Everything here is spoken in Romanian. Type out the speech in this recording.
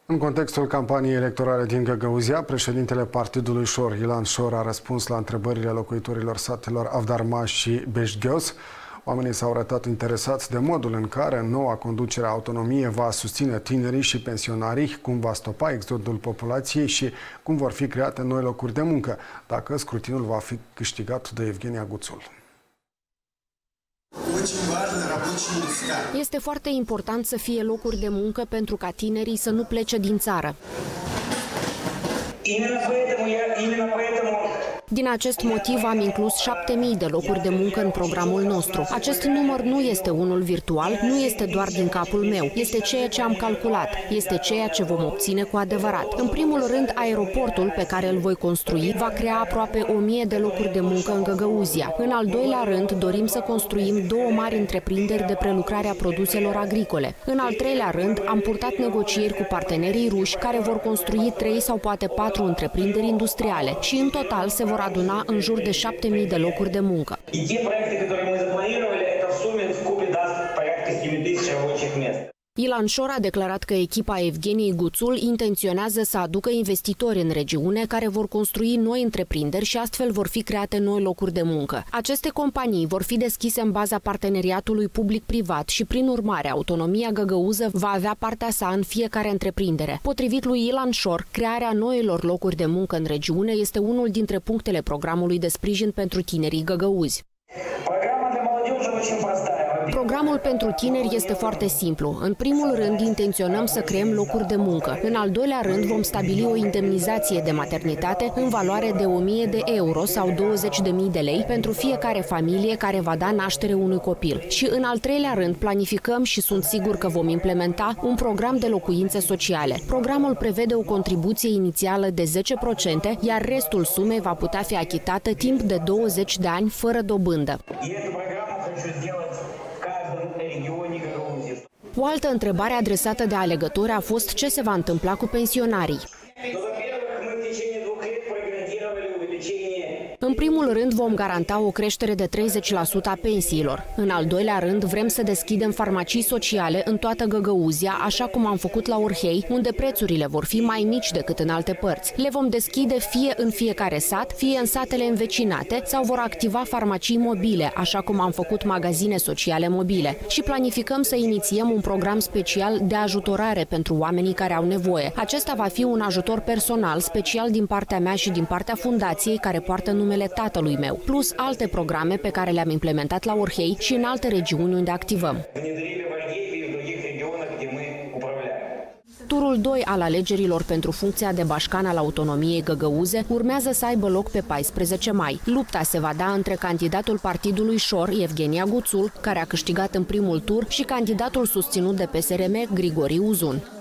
În contextul campaniei electorale din Găgăuzia, președintele partidului Șor, Ilan Șor, a răspuns la întrebările locuitorilor satelor Avdarma și Beșgheos. Oamenii s-au arătat interesați de modul în care noua conducere a autonomiei va susține tinerii și pensionarii, cum va stopa exodul populației și cum vor fi create noi locuri de muncă, dacă scrutinul va fi câștigat de Evgenia Guțul. Este foarte important să fie locuri de muncă pentru ca tinerii să nu plece din țară. Din acest motiv am inclus 7.000 de locuri de muncă în programul nostru. Acest număr nu este unul virtual, nu este doar din capul meu. Este ceea ce am calculat, este ceea ce vom obține cu adevărat. În primul rând, aeroportul pe care îl voi construi va crea aproape 1.000 de locuri de muncă în Găgăuzia. În al doilea rând, dorim să construim 2 mari întreprinderi de prelucrare a produselor agricole. În al treilea rând, am purtat negocieri cu partenerii ruși care vor construi 3 sau poate 4 întreprinderi industriale și în total se vor aduna în jur de 7.000 de locuri de muncă. Ilan Șor a declarat că echipa Evgeniei Guțul intenționează să aducă investitori în regiune care vor construi noi întreprinderi și astfel vor fi create noi locuri de muncă. Aceste companii vor fi deschise în baza parteneriatului public-privat și, prin urmare, autonomia găgăuză va avea partea sa în fiecare întreprindere. Potrivit lui Ilan Șor, crearea noilor locuri de muncă în regiune este unul dintre punctele programului de sprijin pentru tinerii găgăuzi. Programul pentru tineri este foarte simplu. În primul rând, intenționăm să creăm locuri de muncă. În al doilea rând, vom stabili o indemnizație de maternitate în valoare de 1.000 de euro sau 20.000 de lei pentru fiecare familie care va da naștere unui copil. Și în al treilea rând, planificăm și sunt sigur că vom implementa un program de locuințe sociale. Programul prevede o contribuție inițială de 10%, iar restul sumei va putea fi achitată timp de 20 de ani fără dobândă. O altă întrebare adresată de alegători a fost ce se va întâmpla cu pensionarii. În primul rând vom garanta o creștere de 30% a pensiilor. În al doilea rând vrem să deschidem farmacii sociale în toată Găgăuzia, așa cum am făcut la Orhei, unde prețurile vor fi mai mici decât în alte părți. Le vom deschide fie în fiecare sat, fie în satele învecinate sau vor activa farmacii mobile, așa cum am făcut magazine sociale mobile. Și planificăm să inițiem un program special de ajutorare pentru oamenii care au nevoie. Acesta va fi un ajutor personal, special din partea mea și din partea fundației care poartă numele tatălui meu, plus alte programe pe care le-am implementat la Orhei și în alte regiuni unde activăm. Turul 2 al alegerilor pentru funcția de bașcan al autonomiei Găgăuze urmează să aibă loc pe 14 mai. Lupta se va da între candidatul partidului Șor, Evgenia Guțul, care a câștigat în primul tur, și candidatul susținut de PSRM, Grigori Uzun.